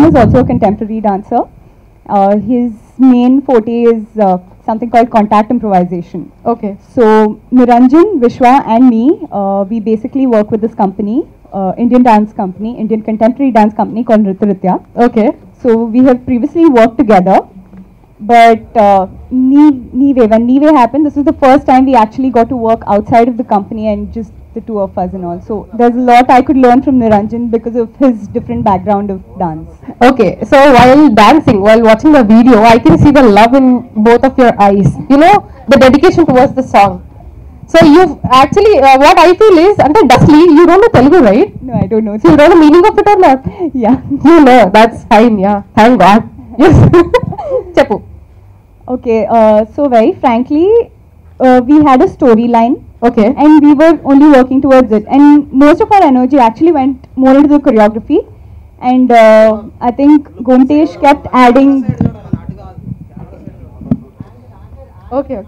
is also a contemporary dancer. His main forte is something called contact improvisation. Okay. So Niranjan, Vishwa and me, we basically work with this company, Indian dance company, Indian contemporary dance company called Nritya. Okay. So we have previously worked together, but when Nive happened, this was the first time we actually got to work outside of the company and just the two of us and all. So there's a lot I could learn from Niranjan because of his different background of dance. Okay, so while dancing, while watching the video, I can see the love in both of your eyes. You know, the dedication towards the song. So you actually, what I feel is, under Dusty, you don't know Telugu, right? No, I don't know. So you know the meaning of it or not? Yeah. You know, that's fine, yeah. Thank God. Yes. Cheppu. Okay, so very frankly, we had a storyline. Okay. And we were only working towards it. And most of our energy actually went more into the choreography. And I think Gomtesh kept adding. Okay.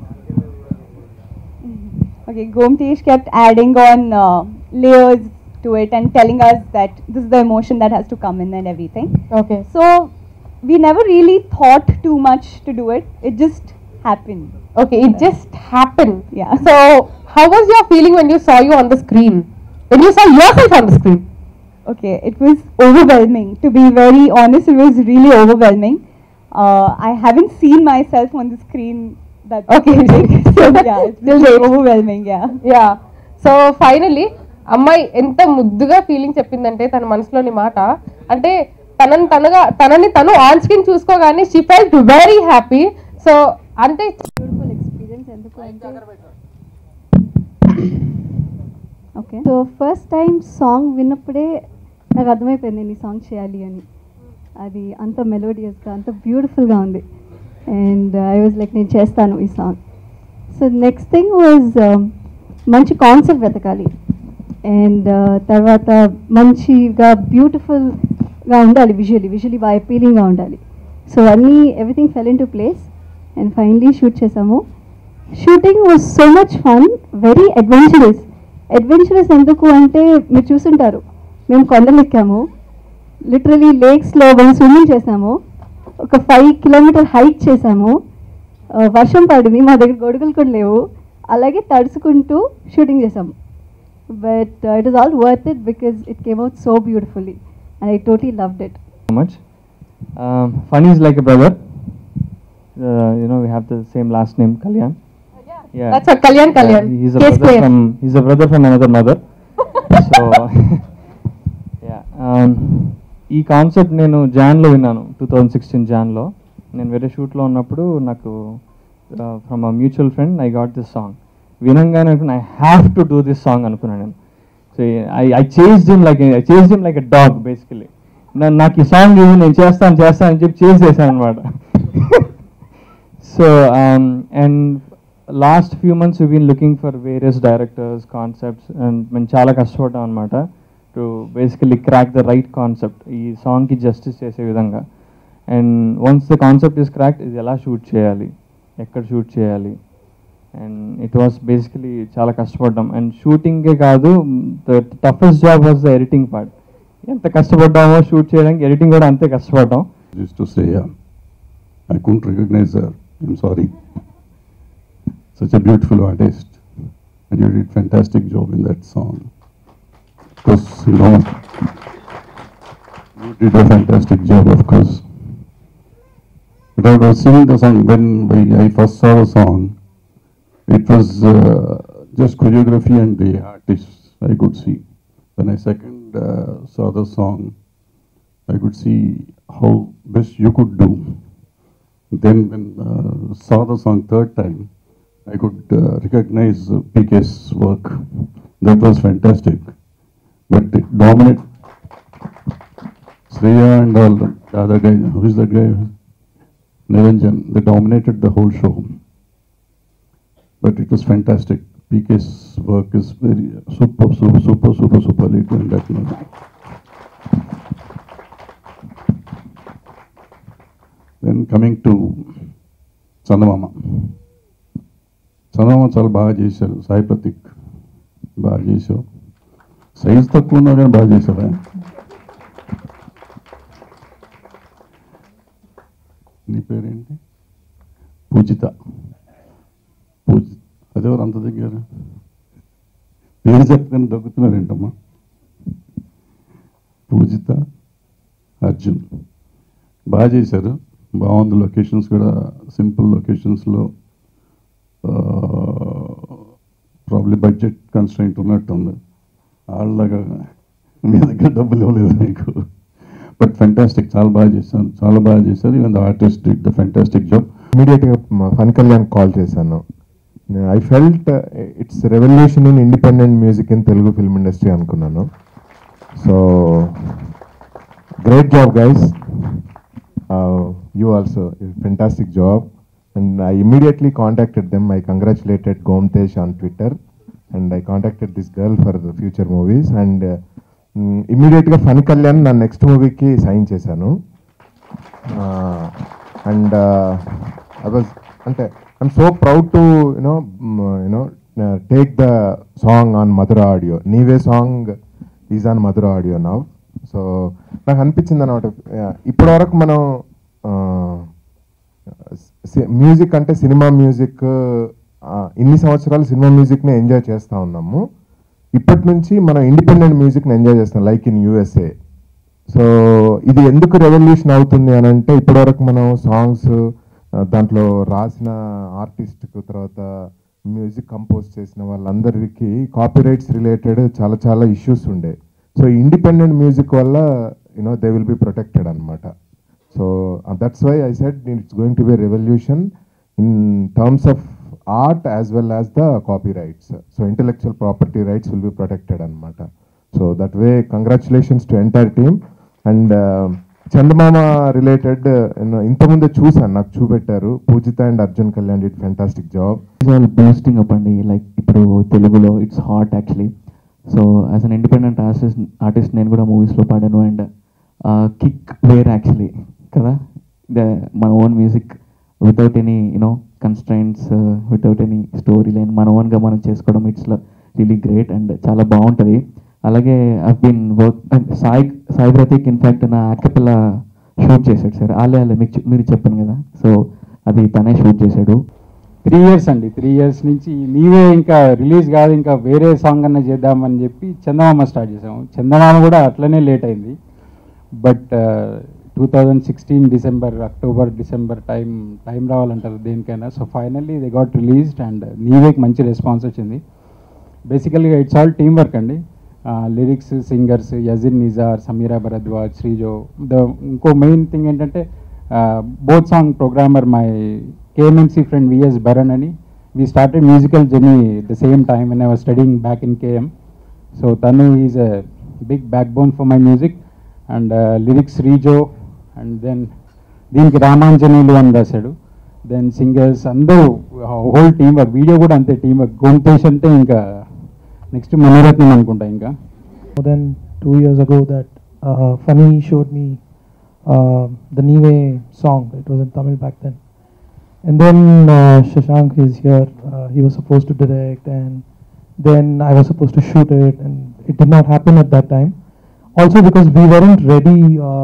Okay, Gomtesh kept adding on layers to it and telling us that this is the emotion that has to come in and everything. Okay. So we never really thought too much to do it. It just happened. Okay, it just happened. Yeah. So how was your feeling when you saw you on the screen? When you saw yourself on the screen? Okay, it was overwhelming. To be very honest, it was really overwhelming. I haven't seen myself on the screen that Okay. big. So yeah, it was overwhelming. Yeah. Yeah so finally అమ్మాయి ఎంత ముద్దుగా feeling చెప్పిందంటే తన మనసులోని మాట అంటే తనని తను ఆన్ స్క్రీన్ చూసుకోగానే she felt very happy so అంటే okay so first time song విన్నప్పుడే నాకు అర్థమైపోయింది నేను ఈ సాంగ్ చేయాలి అని. అది అంత మెలోడియస్గా అంత బ్యూటిఫుల్గా ఉంది. అండ్ ఐ వాజ్ లైక్ నేను చేస్తాను ఈ song. So next thing was మంచి కాన్సెప్ట్ వెతకాలి. అండ్ తర్వాత మంచిగా బ్యూటిఫుల్గా ఉండాలి, విజువలీ బాగా అపీలింగ్గా ఉండాలి. సో అన్నీ everything fell into place and finally shoot చేసాము. Shooting was so much fun, very adventurous ఎందుకు అంటే మీరు చూసుంటారు, మేము కొండలు ఎక్కాము, లిటరలీ లేక్స్లో మనం స్విమ్మింగ్ చేసాము, ఒక 5 కిలోమీటర్ హైక్ చేసాము, వర్షం పడింది, మా దగ్గర గొడుగులు కూడా లేవు, అలాగే తడుచుకుంటూ షూటింగ్ చేసాము. But it is all worth it because it came out so beautifully and I totally loved it. Much. Fun is like a brother. You know, we have the same last name, Kalyan. Yeah. That's what Kalyan. He's a brother from another mother. So yeah. ఈ concept నేను జాన్లో విన్నాను, 2016 జాన్లో. నేను వేరే షూట్లో ఉన్నప్పుడు నాకు from a mutual friend I got this song. వినంగానే అనుకున్నా I have to do this song అనుకున్నాను నేను. So I chased him like a dog basically. నాకు ఈ సాంగ్ నేను చేస్తాను అని చెప్పి చేసేసాను అనమాట. So and last few months we been looking for various directors, concepts, and మేము చాలా కష్టపడ్డాం అనమాట to basically crack the right concept, ఈ సాంగ్కి జస్టిస్ చేసే విధంగా. And once the concept is cracked, ఇది ఎలా షూట్ చేయాలి, ఎక్కడ షూట్ చేయాలి, అండ్ ఇట్ వాస్ బేసికలీ చాలా కష్టపడ్డాం. అండ్ షూటింగే కాదు, the toughest job was the editing part. ఎంత కష్టపడ్డామో షూట్ చేయడానికి, ఎడిటింగ్ కూడా అంతే కష్టపడ్డాం. Just to say, I couldn't recognize her. I'm sorry. Such a beautiful artist, and you did fantastic job in that song. Because you know, you did a fantastic job, of course. But I was singing the song when I first saw the song. It was just choreography and the artists I could see. When I second saw the song, I could see how best you could do. Then when saw the song third time, I could recognize PK's work. That was fantastic. But it dominated Shreya and all the other guy. Who is that guy? Niranjan. They dominated the whole show. But it was fantastic. PK's work is very super late in that movie. Then coming to చందమామ చాలా బాగా చేశారు. సాయి ప్రతీక్ బాగా చేశావు. Size తక్కువ ఉన్నా కానీ బాగా చేశావా? నీ పేరేంటి? పూజిత. అదేవారు అంత దగ్గర పేరు చెప్పగానే దగ్గుతున్నారేంటమ్మా? పూజిత, అర్జున్ బాగా చేశారు, బాగుంది. లొకేషన్స్ కూడా సింపుల్ లొకేషన్స్లో, ప్రాబ్లీ బడ్జెట్ కన్స్ట్రెయింట్ ఉన్నట్టుంది. వాళ్ళగా మీ దగ్గర డబ్బులు ఇవ్వలేదు మీకు. బట్ ఫెంటాస్టిక్, చాలా బాగా చేశారు. Even the artist did the fantastic job. ఇమీడియట్గా ఫన్ కళ్యాణ్ కాల్ చేశాను. I felt it's revolution in independent music in Telugu film industry అనుకున్నాను. So great job guys, you also fantastic job. And I immediately contacted them. I congratulated Gomtesh on Twitter and I contacted this girl for future movies. And ఇమీడియట్గా ఫన్ కళ్యాణ్ నా next మూవీకి sign చేశాను. And I was అంటే I'm so proud to take the song on Madhura audio. Neeve song is on Madhura audio now. So నాకు అనిపించింది అనమాట, ఇప్పటివరకు మనం మ్యూజిక్ అంటే సినిమా మ్యూజిక్, ఇన్ని సంవత్సరాలు సినిమా మ్యూజిక్ని ఎంజాయ్ చేస్తూ ఉన్నాము. ఇప్పటి నుంచి మనం ఇండిపెండెంట్ మ్యూజిక్ని ఎంజాయ్ చేస్తాం, లైక్ ఇన్ యూఎస్ఏ. సో ఇది ఎందుకు రెవల్యూషన్ అవుతుంది అని అంటే, ఇప్పటివరకు మనం సాంగ్స్ దాంట్లో రాసిన ఆర్టిస్ట్కు, తర్వాత మ్యూజిక్ కంపోజ్ చేసిన వాళ్ళందరికీ కాపీరైట్స్ రిలేటెడ్ చాలా చాలా ఇష్యూస్ ఉండే. సో ఇండిపెండెంట్ మ్యూజిక్ వల్ల దే విల్ బి ప్రొటెక్టెడ్ అనమాట. So that's why I said it's going to be revolution in terms of art as well as the copyrights. So intellectual property rights will be protected anamata. So that way congratulations to entire team. And Chandamama related inta munde chusanu, నాకు చూపెట్టారు. Pujitha and Arjun Kalyan did fantastic job. It's all boosting up అండి, like ఇప్పుడు తెలుగులో it's hot actually. So as an independent artist నేను కూడా మూవీస్లో పాడాను. And kick wear actually కదా, మన own music without any constraints, without any story line మన ఓన్గా మనం చేసుకోవడం, ఇట్స్ రియలీ గ్రేట్ అండ్ చాలా బాగుంటుంది. అలాగే I been work and Sai Prateek in fact నా యాక్టపిల్లా షూట్ చేశాడు సార్. మీరు చెప్పాను కదా, సో అది తనే షూట్ చేశాడు. 3 years అండి, 3 years నుంచి నీవే ఇంకా రిలీజ్ కాదు, ఇంకా వేరే సాంగ్ అన్న చేద్దామని చెప్పి చందమామ స్టార్ట్ చేసాము. చందమామ కూడా అట్లనే లేట్ అయింది. But 2016 December, October December time రావాలంటారు దేనికైనా. So finally they got released and నీవేకి మంచి రెస్పాన్స్ వచ్చింది. బేసికల్గా ఇట్స్ ఆల్ టీమ్ వర్క్ అండి. Lyrics, singers Yazin Nizar, Sameera Bharadwaj, Srijo. ఇంకో మెయిన్ థింగ్ ఏంటంటే both song programmer my KMMC friend VS Baran ani. We started musical journey at the same time when I was studying back in KM. So Tanu is a big backbone for my music. And lyrics Rijo, and then దీనికి రామాంజనేయులు అని రాశాడు. Then singers అందరూ whole team work. Video కూడా అంతే team work. గోంతేష్ అంటే ఇంకా next Mani Ratnam అనుకుంటా. ఇంకా more than 2 years ago that Funny showed me the Nive song. It was in Tamil back then. And then Shashank is here. He was supposed to direct, and then I was supposed to shoot it, and it did not happen at that time. Also because we weren't ready.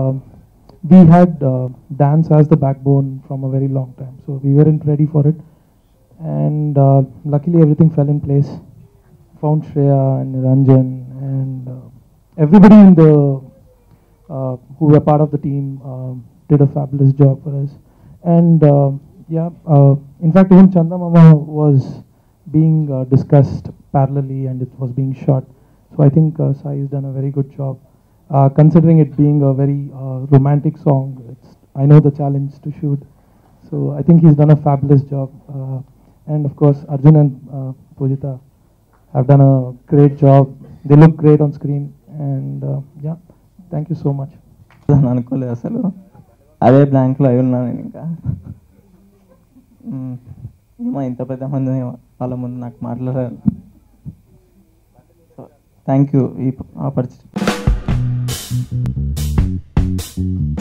We had dance as the backbone from a very long time, so we weren't ready for it. And luckily everything fell in place. Found Shreya and Ranjan and everybody in the who were part of the team did a fabulous job for us. And in fact even Chandamama was being discussed parallelly and it was being shot. So I think Sai has done a very good job. Considering it being a very romantic song, I know the challenge to shoot. So I think he's done a fabulous job. And of course Arjun and Pujita have done a great job. They look great on screen. And thank you so much. అనుకోలేదు అసలు, అదే బ్లాంక్లో అయి ఉన్నాను నేను. ఇంకా ఏమో ఇంత పెద్ద మంది వాళ్ళ ముందు నాకు మాట్లాడారు. థ్యాంక్ యూ ఈ ఆపర్చునిటీ.